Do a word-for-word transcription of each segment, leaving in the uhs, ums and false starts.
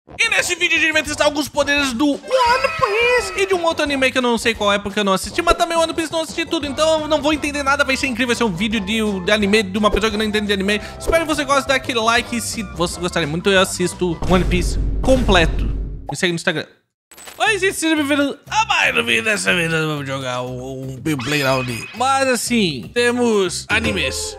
E nesse vídeo a gente vai testar alguns poderes do One Piece e de um outro anime que eu não sei qual é porque eu não assisti, mas também o One Piece não assisti tudo, então eu não vou entender nada, vai ser incrível, vai ser um vídeo de, de anime de uma pessoa que não entende de anime. Espero que você goste, dá aquele like e se você gostarem muito eu assisto One Piece completo. Me segue no Instagram. Oi gente, seja bem-vindo a mais um vídeo. Dessa vez nós vamos jogar um, um Playground. Mas assim, temos animes.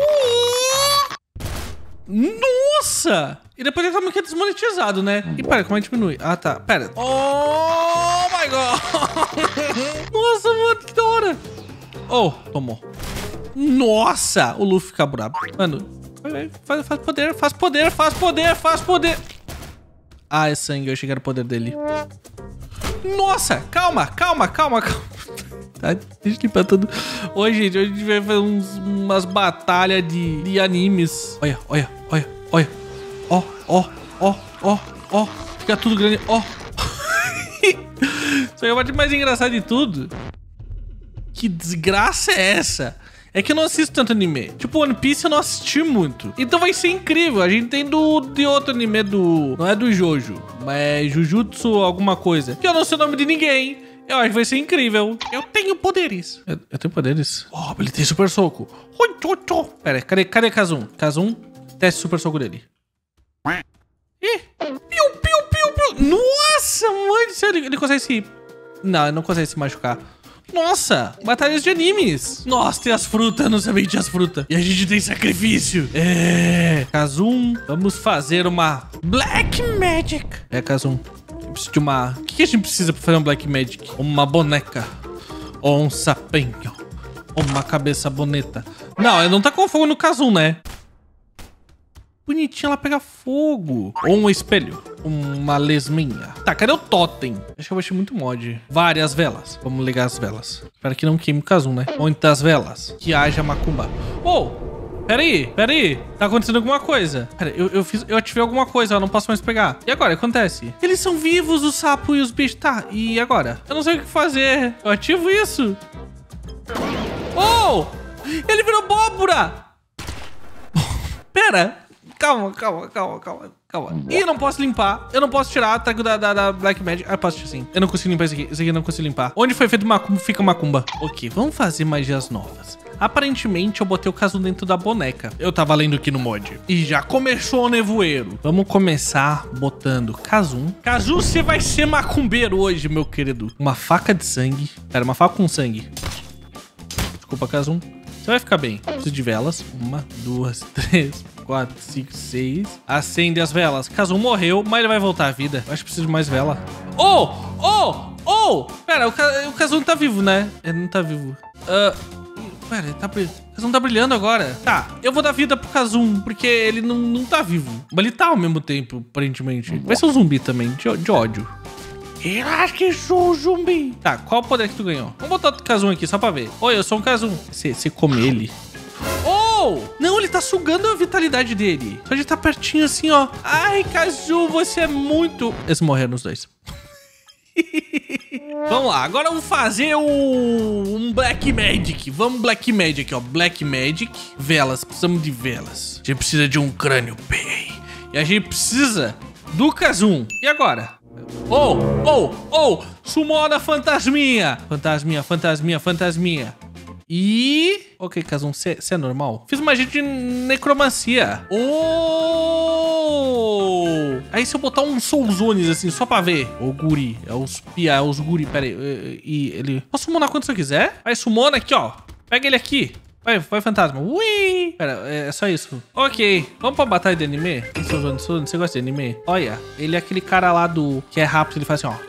Nossa! E depois ele tá meio que desmonetizado, né? E pera, como é que diminui? Ah, tá. Pera. Oh my god! Nossa, mano, que da hora! Oh, tomou. Nossa! O Luffy fica brabo. Mano, faz, faz poder, faz poder, faz poder, faz poder. Ah, é sangue. Eu achei que era o poder dele. Nossa! Calma, calma, calma, calma. Tá, deixa eu limpar tudo. Hoje, gente, hoje a gente vai fazer uns, umas batalhas de, de animes. Olha, olha, olha, olha. Ó, ó, ó, ó, ó. Fica tudo grande, ó. Só que a parte mais engraçada de tudo. Que desgraça é essa? É que eu não assisto tanto anime. Tipo, One Piece eu não assisti muito. Então vai ser incrível. A gente tem do de outro anime do... Não é do Jojo, mas é Jujutsu alguma coisa. Que eu não sei o nome de ninguém. Eu acho que vai ser incrível. Eu tenho poderes. Eu, eu tenho poderes? Oh, ele tem super soco. Pera aí, cadê, cadê Kazum? Kazum, teste super soco dele. Ih! Piu, piu, piu, piu. Nossa, mãe do céu. Ele, ele consegue se... Não, ele não consegue se machucar. Nossa, batalhas de animes. Nossa, tem as frutas, eu não sabia que tinha as frutas. E a gente tem sacrifício. É... Kazum, vamos fazer uma Black Magic. É, Kazum. Eu preciso de uma... O que a gente precisa pra fazer um Black Magic? Uma boneca. Ou um sapenho. Ou uma cabeça bonita. Não, ele não tá com fogo no Kazum, né? Bonitinha, ela pega fogo. Ou um espelho. Uma lesminha. Tá, cadê o totem? Acho que eu vou achar muito mod. Várias velas. Vamos ligar as velas. Espero que não queime o Kazum, né? Muitas velas. Que haja macumba. Oh! Pera aí, pera aí. Tá acontecendo alguma coisa. Pera, eu, eu, fiz, eu ativei alguma coisa, eu não posso mais pegar. E agora, o que acontece? Eles são vivos, o sapo e os bichos. Tá, e agora? Eu não sei o que fazer. Eu ativo isso. Oh! Ele virou abóbora! Pera. Calma, calma, calma, calma, calma. Ih, eu não posso limpar. Eu não posso tirar o trago da, da, da Black Magic. Ah, eu posso tirar sim. Eu não consigo limpar isso aqui. Isso aqui eu não consigo limpar. Onde foi feito macumba, fica macumba. Ok, vamos fazer magias novas. Aparentemente, eu botei o Kazum dentro da boneca. Eu tava lendo aqui no mod. E já começou o nevoeiro. Vamos começar botando Kazum. Kazum, você vai ser macumbeiro hoje, meu querido. Uma faca de sangue. Pera, uma faca com sangue. Desculpa, Kazum. Você vai ficar bem. Preciso de velas. Uma, duas, três, quatro, cinco, seis. Acende as velas. Kazum morreu, mas ele vai voltar à vida. Eu acho que preciso de mais vela. Oh! Oh! Oh! Pera, o, Ka o Kazum tá vivo, né? Ele não tá vivo. Uh, pera, ele tá brilhando. O Kazum tá brilhando agora. Tá, eu vou dar vida pro Kazum, porque ele não, não tá vivo. Mas ele tá ao mesmo tempo, aparentemente. Vai ser um zumbi também, de, de ódio. Eu acho que sou um zumbi. Tá, qual poder que tu ganhou? Vamos botar o Kazum aqui, só pra ver. Oi, eu sou um Kazum. Você, você come ele. Oh! Não, ele tá sugando a vitalidade dele. Só de tá pertinho assim, ó. Ai, Kazum, você é muito... Eles morreram os dois. Vamos lá, agora vamos fazer o... um Black Magic. Vamos Black Magic, ó. Black Magic. Velas, precisamos de velas. A gente precisa de um crânio bem. E a gente precisa do Kazum. E agora? Oh, oh, oh, sumona fantasminha. Fantasminha, fantasminha, fantasminha. E... Ok, Kazum, você é normal? Fiz magia de necromancia. Oh! Aí se eu botar um Soulzones assim, só pra ver. O guri, é os pia, é os guri, pera aí. E ele... Posso summonar quando você quiser? Vai, summona aqui, ó. Pega ele aqui. Vai, vai, fantasma. Ui! Pera, é só isso. Ok, vamos pra batalha de anime? Você gosta de anime? Olha, ele é aquele cara lá do... Que é rápido, ele faz assim, ó.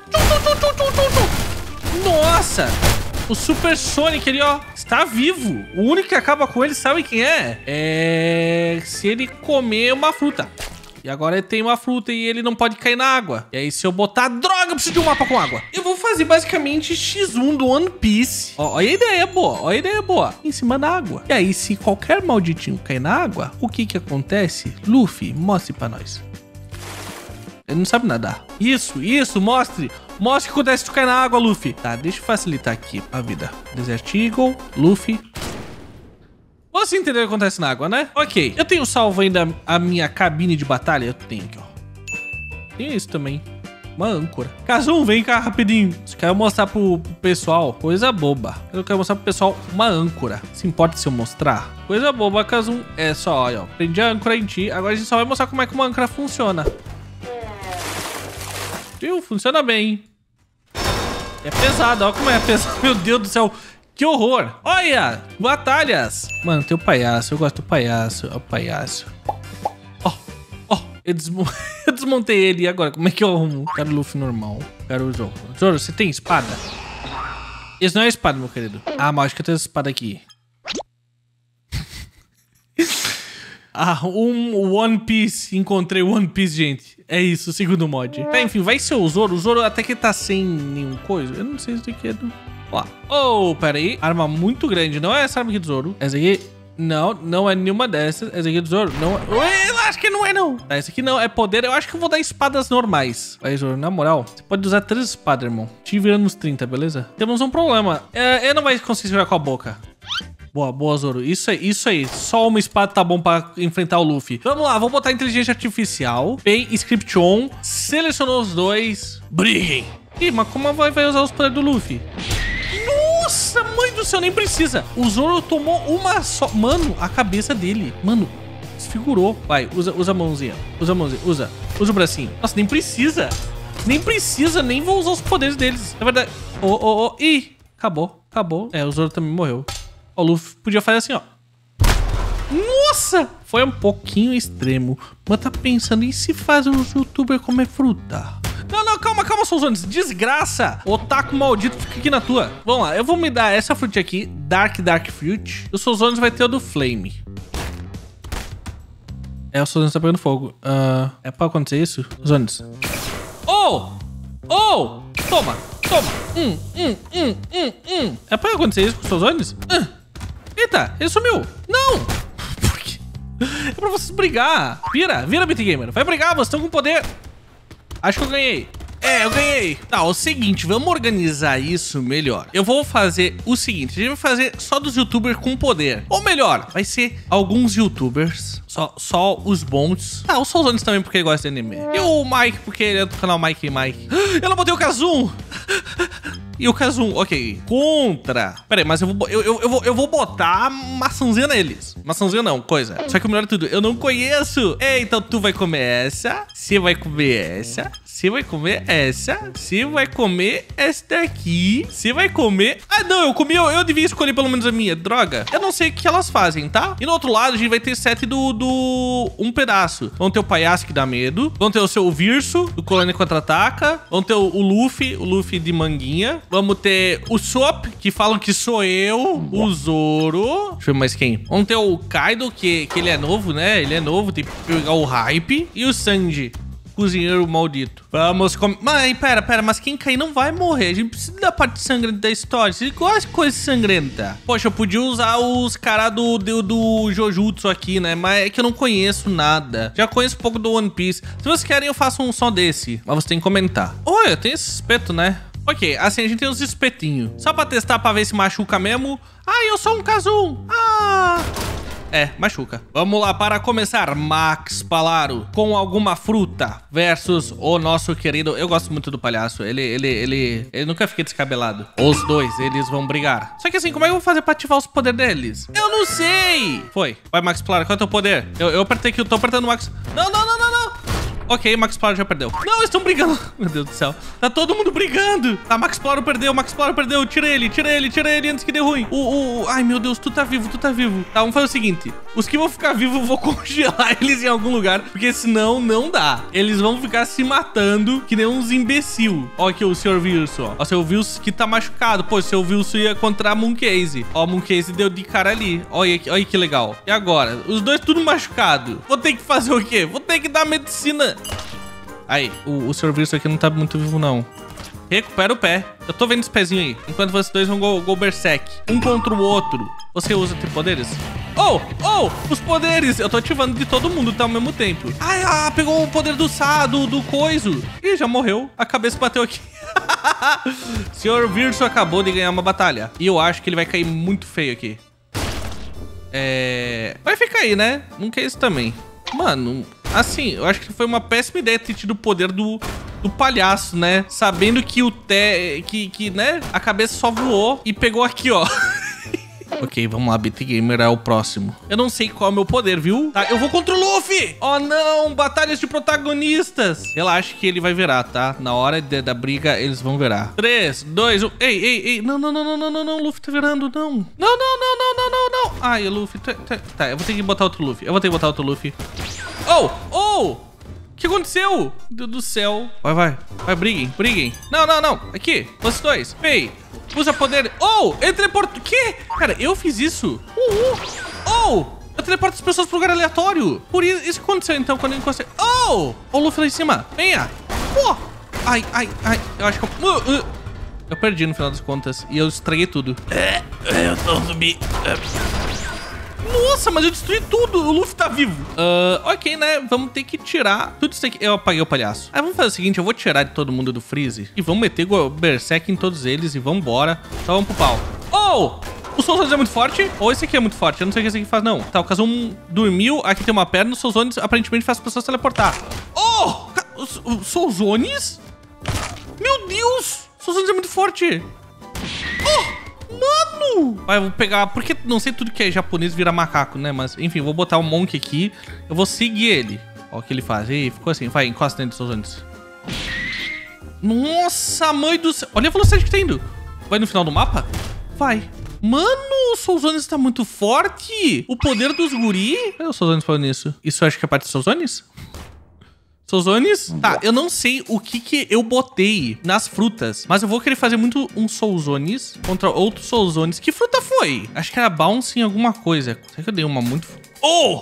Nossa! O Super Sonic ali, ó, está vivo. O único que acaba com ele, sabe quem é? É... Se ele comer uma fruta. E agora ele tem uma fruta e ele não pode cair na água. E aí se eu botar... Droga, eu preciso de um mapa com água. Eu vou fazer basicamente xis um do One Piece. Ó, olha a ideia boa, olha a ideia boa. Em cima da água. E aí se qualquer malditinho cair na água, o que que acontece? Luffy, mostre pra nós. Ele não sabe nadar. Isso, isso, mostre. Mostre o que acontece se tu cair na água, Luffy. Tá, deixa eu facilitar aqui a vida. Desert Eagle, Luffy. Você entendeu o que acontece na água, né? Ok, eu tenho salvo ainda a minha cabine de batalha. Eu tenho aqui, ó. tem isso também. Uma âncora. Kazum, vem cá rapidinho. Você quer mostrar pro, pro pessoal? Coisa boba. Eu quero mostrar pro pessoal uma âncora. Se importa se eu mostrar? Coisa boba, Kazum. É só, olha, ó. Prendi a âncora em ti. Agora a gente só vai mostrar como é que uma âncora funciona. Viu? Funciona bem. É pesado, olha como é pesado. Meu Deus do céu. Que horror. Olha, batalhas. Mano, tem o palhaço. Eu gosto do palhaço. É o palhaço. Ó, ó. Eu, desmo... eu desmontei ele. E agora, como é que eu arrumo? Quero o Luffy normal. Quero o Zoro. Zoro, você tem espada? Isso não é espada, meu querido. Ah, mas acho que eu tenho essa espada aqui. Ah, um One Piece. Encontrei o One Piece, gente. É isso, o segundo mod. Tá, enfim, vai ser o Zoro. O Zoro até que tá sem nenhum coisa. Eu não sei se isso aqui é do... Ó. Oh, pera aí. Arma muito grande. Não é essa arma aqui do Zoro. Essa aqui... Não, não é nenhuma dessas. Essa aqui é do Zoro. Não é... Ué, eu acho que não é, não. Tá, essa aqui não. É poder. Eu acho que eu vou dar espadas normais. Aí, Zoro, na moral, você pode usar três espadas, irmão. Te virando nos trinta, beleza? Temos um problema. É, ele não vai conseguir segurar com a boca. Boa, boa, Zoro. Isso aí, isso aí. Só uma espada tá bom pra enfrentar o Luffy. Vamos lá, vou botar inteligência artificial. Pay, script on. Selecionou os dois. Briguem. Ih, mas como vai, vai usar os poderes do Luffy? Nossa, mãe do céu, nem precisa. O Zoro tomou uma só... Mano, a cabeça dele. Mano, desfigurou. Vai, usa, usa a mãozinha. Usa a mãozinha, usa. Usa o bracinho. Nossa, nem precisa. Nem precisa, nem vou usar os poderes deles. Na verdade... Ô, ô, ô. Ih, acabou, acabou. É, o Zoro também morreu. O Luffy podia fazer assim, ó. Nossa! Foi um pouquinho extremo. Mas tá pensando em se fazer os youtubers comer fruta. Não, não, calma, calma, Souzones. Desgraça. Otaku maldito, fica aqui na tua. Vamos lá, eu vou me dar essa fruta aqui. Dark, Dark Fruit. O Souzones vai ter o do Flame. É, o Souzones tá pegando fogo. Uh, é pra acontecer isso? Souzones. Oh! Oh! Toma, toma. Hum, hum, hum, hum, hum. É pra acontecer isso com os Souzones? Uh. Eita, ele sumiu. Não. Por quê? É pra vocês brigar. Vira, vira, B T Gamer. Vai brigar, vocês estão com poder. Acho que eu ganhei. É, eu ganhei. Tá, o seguinte, vamos organizar isso melhor. Eu vou fazer o seguinte, a gente vai fazer só dos youtubers com poder. Ou melhor, vai ser alguns youtubers, só, só os bons. Ah, o Souzones também, porque ele gosta de anime. E o Mike, porque ele é do canal Mike e Mike. Eu não botei o Kazum. E o Kazum, ok. Contra. Pera aí, mas eu vou, eu, eu, eu, vou, eu vou botar maçãzinha neles. Maçãzinha não, coisa. Só que o melhor de tudo, eu não conheço. Ei, então tu vai comer essa. Você vai comer essa. Você vai comer essa. Você vai comer esta aqui. Você vai comer... Ah, não, eu comi. Eu, eu devia escolher pelo menos a minha. Droga. Eu não sei o que elas fazem, tá? E no outro lado, a gente vai ter sete do... do... Um pedaço. Vão ter o palhaço que dá medo. Vão ter o seu Virso, do Colônia Contra-Ataca. Vão ter o, o Luffy, o Luffy de manguinha. Vamos ter o Sop, que falam que sou eu. O Zoro. Deixa eu ver mais quem. Vamos ter o Kaido, que, que ele é novo, né? Ele é novo, tem que pegar o hype. E o Sanji, cozinheiro maldito. Vamos comer... Mas, pera, pera, mas quem cair não vai morrer. A gente precisa da parte sangrenta da história. Você gosta de coisa sangrenta? Poxa, eu podia usar os caras do, do, do Jojutsu aqui, né? Mas é que eu não conheço nada. Já conheço um pouco do One Piece. Se vocês querem, eu faço um só desse. Mas você tem que comentar. Olha, tem esse espeto, né? Ok, assim a gente tem os espetinhos. Só pra testar, pra ver se machuca mesmo. Ah, eu sou um Kazum. Ah... É, machuca. Vamos lá, para começar, Max Palaro com alguma fruta versus o nosso querido... Eu gosto muito do palhaço, ele, ele, ele, ele nunca fica descabelado. Os dois, eles vão brigar. Só que assim, como é que eu vou fazer pra ativar os poderes deles? Eu não sei! Foi, vai Max Palaro, qual é o teu poder? Eu, eu apertei aqui, eu tô apertando o Max... Não, não, não, não, não! Ok, Max Palaro já perdeu. Não, eles estão brigando. Meu Deus do céu. Tá todo mundo brigando. Tá, Max Palaro perdeu, Max Palaro perdeu. Tira ele, tira ele, tira ele antes que dê ruim. O, o, o... Ai, meu Deus, tu tá vivo, tu tá vivo. Tá, vamos fazer o seguinte. Os que vão ficar vivos, eu vou congelar eles em algum lugar, porque senão não dá. Eles vão ficar se matando que nem uns imbecil. Ó aqui o senhor Wilson, ó. O senhor Wilson que tá machucado. Pô, o senhor Wilson ia contra a Mooncase. Ó, a Mooncase deu de cara ali. Olha, olha que legal. E agora? Os dois tudo machucado. Vou ter que fazer o quê? Vou ter que dar medicina... Aí, o, o senhor Wilson aqui não tá muito vivo, não. Recupera o pé. Eu tô vendo esse pezinho aí. Enquanto vocês dois vão go, go berserk. Um contra o outro. Você usa tem poderes? Oh, oh, os poderes. Eu tô ativando de todo mundo, tá, ao mesmo tempo. Ai, ah, pegou o poder do Sá, do, do coiso. Ih, já morreu. A cabeça bateu aqui. senhor Virso acabou de ganhar uma batalha. E eu acho que ele vai cair muito feio aqui. É... Vai ficar aí, né? Não quer isso também. Mano, Assim, eu acho que foi uma péssima ideia ter tido o poder do, do palhaço, né? Sabendo que o Té... Que, que, né? A cabeça só voou e pegou aqui, ó. Ok, vamos lá, B T Gamer é o próximo. Eu não sei qual é o meu poder, viu? Tá, eu vou contra o Luffy! Oh, não! Batalhas de protagonistas! Relaxa que ele vai virar, tá? Na hora de, da briga, eles vão virar. três, dois, um... Ei, ei, ei! Não, não, não, não, não, não, não! O Luffy tá virando, não! Não, não, não, não, não, não, não! Ai, o Luffy... Tá, tá, tá, eu vou ter que botar outro Luffy. Eu vou ter que botar outro Luffy. Oh! Oh! O que aconteceu? Deus do céu. Vai, vai. Vai, briguem, briguem. Não, não, não. Aqui, vocês dois. Ei, usa poder. Oh, ele teleporta. O quê? Cara, eu fiz isso. Uh, uh. Oh, eu teleporto as pessoas pro lugar aleatório. Por isso, isso que aconteceu, então, quando eu encostei. Oh, o Luffy lá em cima. Venha. Oh. Ai, ai, ai. Eu acho que eu... Uh, uh. Eu perdi no final das contas. E eu estraguei tudo. É, eu tô zumbi. Nossa, mas eu destruí tudo. O Luffy tá vivo. Uh, ok, né? Vamos ter que tirar tudo isso aqui. Eu apaguei o palhaço. Aí vamos fazer o seguinte. Eu vou tirar de todo mundo do Freeze. E vamos meter o Berserk em todos eles. E vamos embora. Então vamos pro pau. Oh! O Soulzones é muito forte? Ou esse aqui é muito forte? Eu não sei o que esse aqui faz, não. Tá, o Kazum dormiu. Aqui tem uma perna. O Soulzones aparentemente faz as pessoas teleportar. Oh! O Soulzones? Meu Deus! O Soulzones é muito forte. Oh! Mano! Vai, eu vou pegar... Porque não sei tudo que é japonês vira macaco, né? Mas, enfim, vou botar o Monk aqui. Eu vou seguir ele. Olha o que ele faz. Ei, ficou assim. Vai, encosta dentro dos seus olhos. Nossa, mãe do céu. Olha a velocidade que tá indo. Vai no final do mapa? Vai. Mano, o Soulzones tá muito forte. O poder dos guri. Cadê o Soulzones falando isso? Isso eu acho que é parte do Soulzones? Soulzones? Tá, eu não sei o que que eu botei nas frutas, mas eu vou querer fazer muito um Soulzones contra outro Soulzones. Que fruta foi? Acho que era Bounce em alguma coisa. Será que eu dei uma muito... Oh!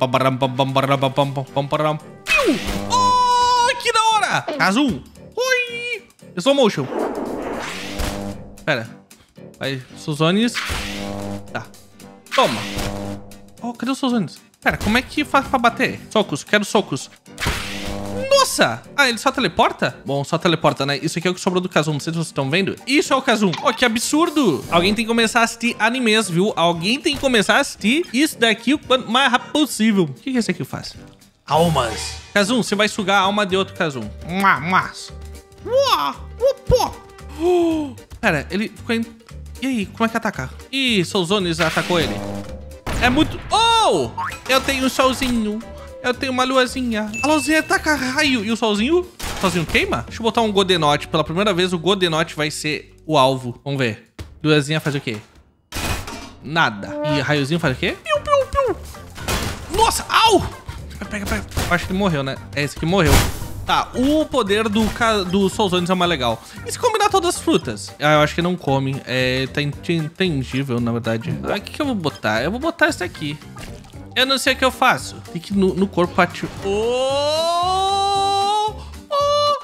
Oh, que da hora! Kazum! Oi! Slow motion. Pera. Vai, Soulzones. Tá. Toma. Oh, cadê o Soulzones? Pera, como é que faz pra bater? Socos, quero socos. Nossa! Ah, ele só teleporta? Bom, só teleporta, né? Isso aqui é o que sobrou do Kazum. Não sei se vocês estão vendo. Isso é o Kazum. Oh, que absurdo! Alguém tem que começar a assistir animes, viu? Alguém tem que começar a assistir isso daqui o quanto mais rápido possível. O que que esse aqui faz? Almas. Kazum, você vai sugar a alma de outro Kazum. Mas... Pera, ele ficou em... E aí, como é que ataca? Ih, Soulzones atacou ele. É muito... Oh! Eu tenho um solzinho. Eu tenho uma luazinha. A luazinha taca raio. E o solzinho? O solzinho queima? Deixa eu botar um Godenote. Pela primeira vez, o Godenote vai ser o alvo. Vamos ver. Luazinha faz o quê? Nada. E raiozinho faz o quê? Piu, piu, piu. Nossa, au! Pega, pega. Eu acho que ele morreu, né? É, esse aqui morreu. Tá, o poder do, do Soulzones é mais legal. E se combinar todas as frutas? Ah, eu acho que não come. É, tá intangível, na verdade. Ah, o que que eu vou botar? Eu vou botar esse aqui. Eu não sei o que eu faço. Tem que ir no, no corpo ativo. Oh! Oh!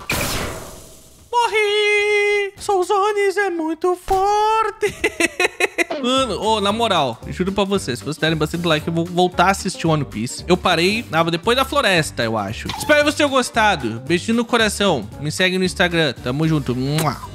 Morri! Soulzones é muito forte! Mano, oh, na moral, juro pra vocês, se vocês derem bastante like, eu vou voltar a assistir One Piece. Eu parei ah, depois da floresta, eu acho. Espero que vocês tenham gostado. Beijinho no coração. Me segue no Instagram. Tamo junto. Mua.